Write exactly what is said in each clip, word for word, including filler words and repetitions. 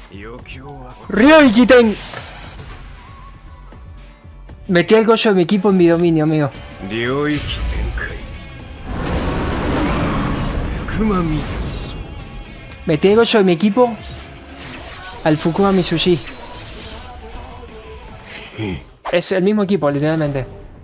Ryoikiten. Metí el Goyo de mi equipo en mi dominio, amigo. Metí el Goyo de mi equipo al Fukuma Mitsushi. Es el mismo equipo, literalmente.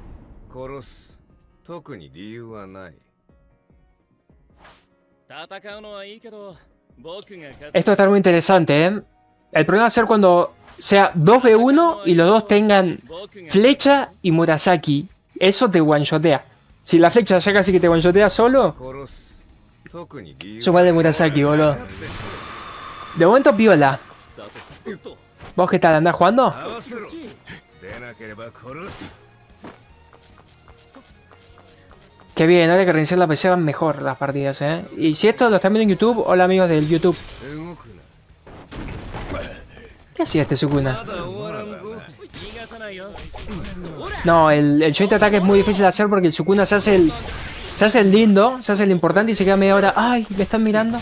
Esto está muy interesante, ¿eh? El problema va a ser cuando sea dos ve uno y los dos tengan flecha y Murasaki. Eso te one-shotea. Si la flecha ya casi que te one-shotea solo, suma de Murasaki, boludo. De momento piola. ¿Vos qué tal? ¿Andás jugando? Qué bien, ahora que reiniciar la P C van mejor las partidas, eh. Y si esto lo están viendo en YouTube, hola amigos del YouTube. ¿Qué hacía este Sukuna? No, el, el joint attack es muy difícil de hacer porque el Sukuna se hace el. Se hace el lindo, se hace el importante y se queda media hora. ¡Ay! ¿Me están mirando?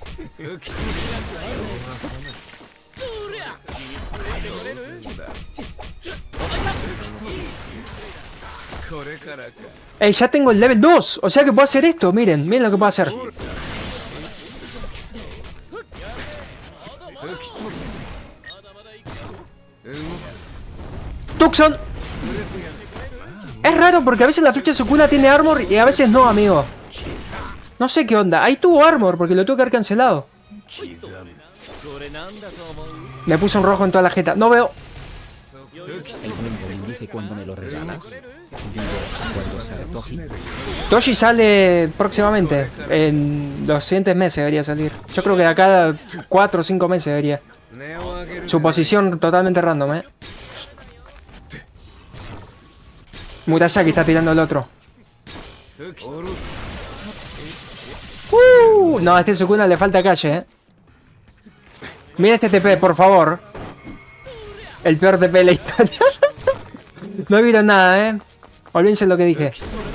Ey, ya tengo el level dos. O sea que puedo hacer esto. Miren, miren lo que puedo hacer. Tucson. Es raro porque a veces la flecha de Sukuna tiene armor y a veces no, amigo. No sé qué onda. Ahí tuvo armor porque lo tuve que haber cancelado. Me puso un rojo en toda la jeta. No veo. Cuando me lo regalas, cuando sale Toshi. Toshi sale próximamente. En los siguientes meses debería salir. Yo creo que de acá a cuatro o cinco meses debería. Su posición totalmente random, eh. Murasaki está tirando al otro. Uh, no, a este Sukuna le falta calle, eh. Mira este T P, por favor. El peor T P de la historia. No vieron nada, eh. Olvídense lo que dije.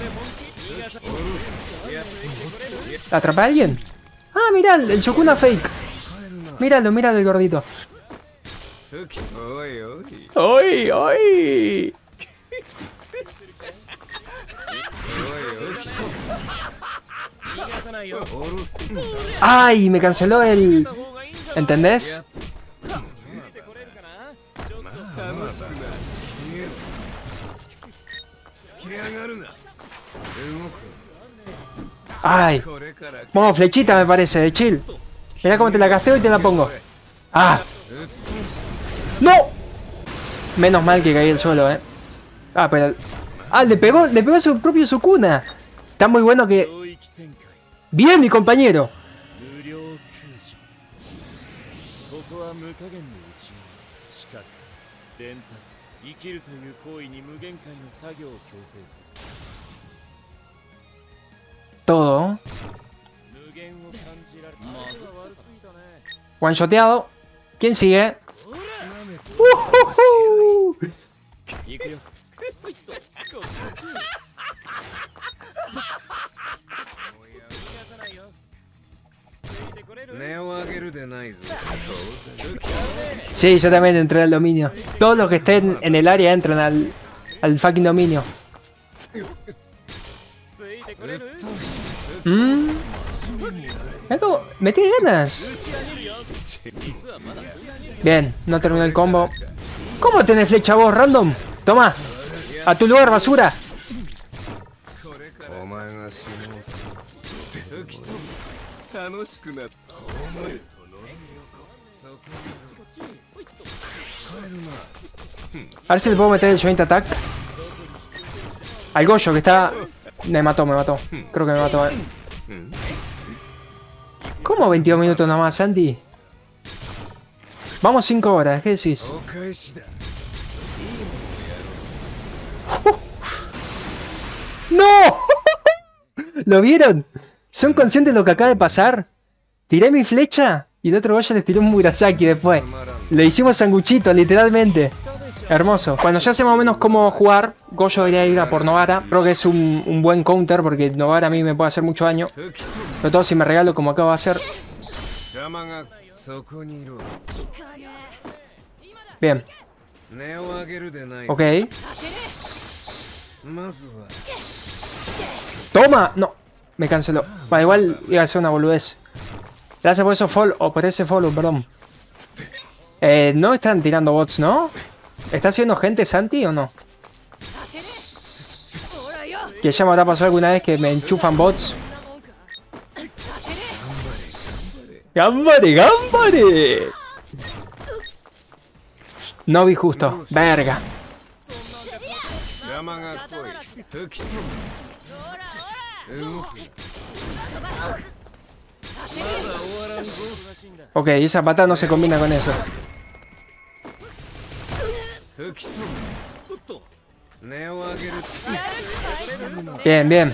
¿Atrapé a alguien? Ah, mirá, el Sukuna fake. Míralo, míralo el gordito. ¡Ay, ay! ¡Ay! Me canceló el... ¿Entendés? ¡Ay! Bueno, flechita me parece, de chill. Mirá cómo te la casteo y te la pongo. ¡Ah! ¡No! Menos mal que caí el suelo, eh. Ah, pero... Ah, le pegó, le pegó a su propio Sukuna. Está muy bueno que... ¡Bien, mi compañero! Todo. One-shoteado. ¿Quién sigue? Uh, uh, uh. Sí, yo también entré al dominio. Todos los que estén en el área entran al, al fucking dominio. ¿Mm? Metí ganas. Bien, no terminó el combo. ¿Cómo tenés flecha vos, random? Toma, a tu lugar, basura. A ver si le puedo meter el joint attack al Goyo que está... Me mató, me mató. Creo que me mató. eh. ¿Cómo veintidós minutos nomás, Sandy? Vamos cinco horas, ¿qué decís? ¡Uh! ¡No! ¿Lo vieron? ¿Son conscientes de lo que acaba de pasar? Tiré mi flecha y el otro Goyo les tiró un Murasaki después. Le hicimos sanguchito, literalmente. Hermoso. Bueno, ya sé más o menos cómo jugar. Goyo debería ir a por Nobara. Creo que es un, un buen counter porque Nobara a mí me puede hacer mucho daño. Sobre todo si me regalo como acabo de hacer. Bien. Ok. ¡Toma! No. Me canceló. Bueno, igual iba a ser una boludez. Gracias por eso follow. O por ese follow, perdón. Eh, no están tirando bots, ¿no? ¿Está haciendo gente Santi o no? Que ya me habrá pasado alguna vez que me enchufan bots. ¡Gambare, gambare! No vi justo. Verga. Ok, esa patada no se combina con eso. Bien, bien.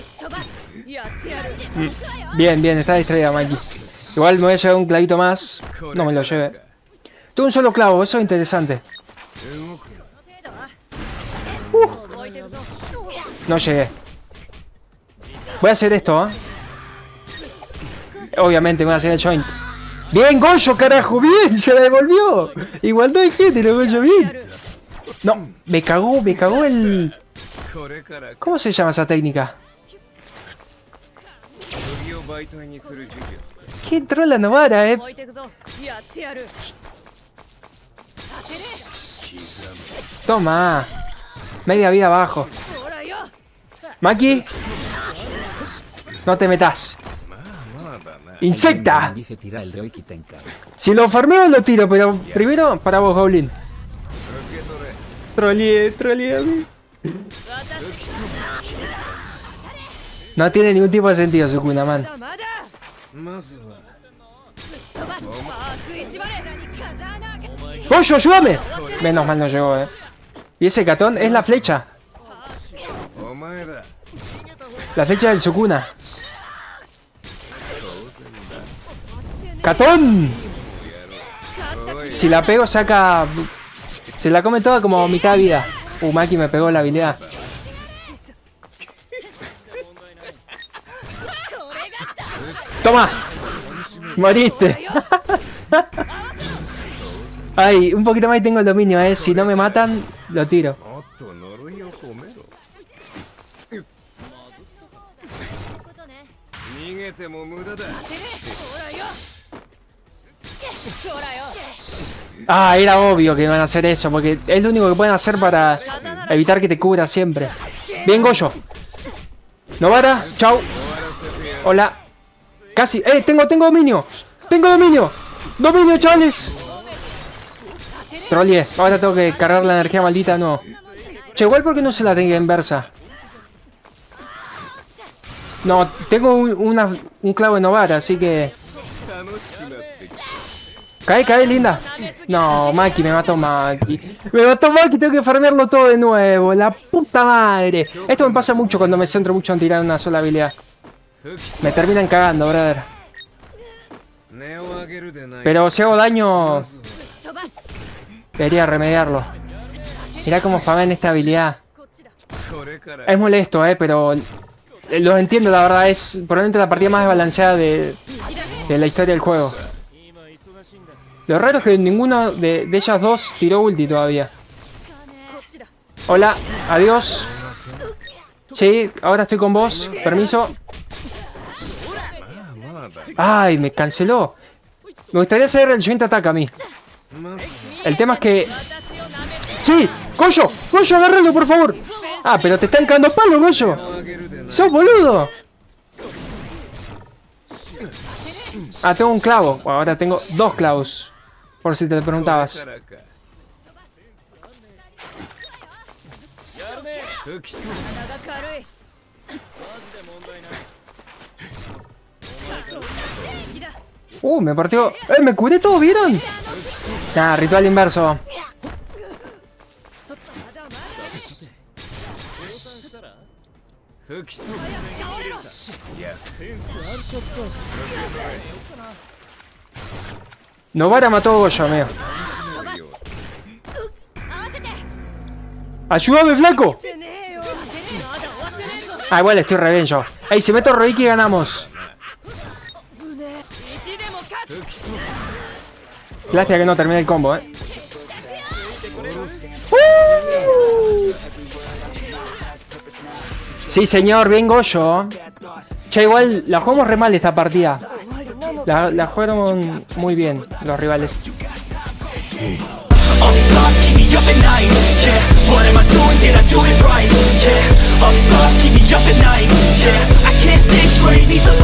Bien, bien, está distraída Mikey. Igual me voy a llevar un clavito más. No me lo lleve. Tuve un solo clavo, eso es interesante. Uh, no llegué. Voy a hacer esto, ¿eh? Obviamente me voy a hacer el joint. ¡Bien, Goyo, carajo! ¡Bien! ¡Se la devolvió! Igualdad de gente, lo Goyo, bien. No, me cagó, me cagó el... ¿Cómo se llama esa técnica? ¡Qué trola Novara, eh! Toma. Media vida abajo. Maki. No te metas. ¡Insecta! Si lo farmeo lo tiro, pero primero para vos, Goblin. Trolleé, trolleé a mí. No tiene ningún tipo de sentido, Sukuna, man. ¡Goyo, ayúdame! Menos mal no llegó, eh. Y ese catón es la flecha. La flecha del Sukuna. ¡Catón! Si la pego saca... Se la come toda como mitad de vida. Uh, Maki me pegó la habilidad. ¡Toma! ¡Moriste! Ay, un poquito más y tengo el dominio, eh. Si no me matan, lo tiro. Ah, era obvio que iban a hacer eso, porque es lo único que pueden hacer para evitar que te cubra siempre. Bien, Goyo. Novara, chau. Hola. Casi. ¡Eh! Tengo, tengo dominio. Tengo dominio. Dominio, chavales. Trolleé. Ahora tengo que cargar la energía maldita, no. Che, igual porque no se la tenga inversa. No, tengo un, una, un clavo de Novara, así que... Cae, cae, linda. No, Maki, me mató Maki. Me mató Maki, tengo que farmearlo todo de nuevo. La puta madre. Esto me pasa mucho cuando me centro mucho en tirar una sola habilidad. Me terminan cagando, brother. Pero si hago daño... Debería remediarlo. Mirá cómo spamean esta habilidad. Es molesto, eh, pero... Lo entiendo, la verdad, es probablemente la partida más desbalanceada de, de la historia del juego. Lo raro es que ninguno de, de ellas dos tiró ulti todavía. Hola, adiós. Sí, ahora estoy con vos, permiso. Ay, me canceló. Me gustaría hacer el joint attack a mí. El tema es que... ¡Sí! ¡Goyo! ¡Goyo, agárralo, por favor! Ah, pero te están cagando palo, Goyo. ¡Sos boludo! Ah, tengo un clavo. Bueno, ahora tengo dos clavos. Por si te preguntabas. Uh, me partió. ¡Eh, me curé todo! ¿Vieron? Nah, ritual inverso. Novara mató a Goyo, amigo. ¡Ayúdame, flaco! Ah, igual estoy re bien yo. ¡Ey, si meto Roiki ganamos! Lástima que no termine el combo, eh. Uh. Sí, señor, bien Goyo. Che, igual la jugamos re mal esta partida. La, la jugaron muy bien los rivales. All these thoughts keep me up at night, yeah. What am I doing? Did I do it right? Yeah. All these thoughts keep me up at night, yeah. I can't think straight, need the